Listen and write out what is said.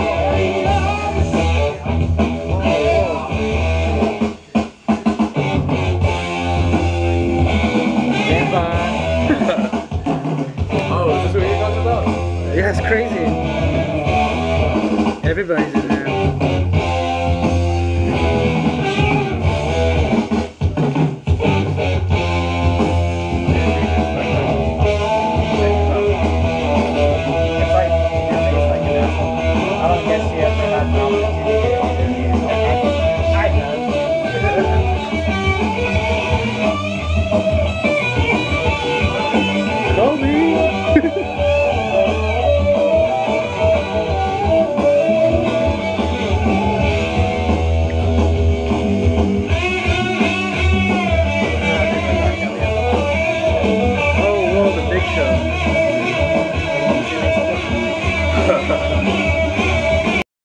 Oh, is this what you talked about? Yeah, it's crazy. Everybody's in there. It's like your face, like an asshole. I don't guess you ever had an opportunity.